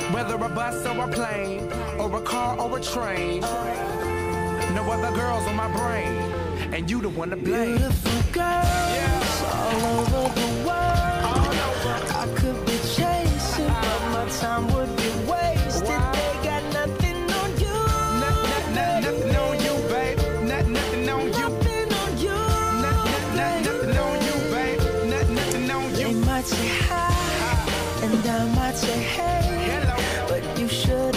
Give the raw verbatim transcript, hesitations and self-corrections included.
Whether a bus or a plane, or a car or a train, no other girls on my brain, and you the one to blame. Beautiful girls, yeah, all over the world. All over. I could be chasing, but my time would be wasted. Wow. They got nothing on you. Not, not, not, nothing on you, babe. Not, nothing on you. Nothing on you. Not, not, not, nothing on you, babe. Not, nothing on you. They might say hi, hi, and I might say hey. Hello. But you should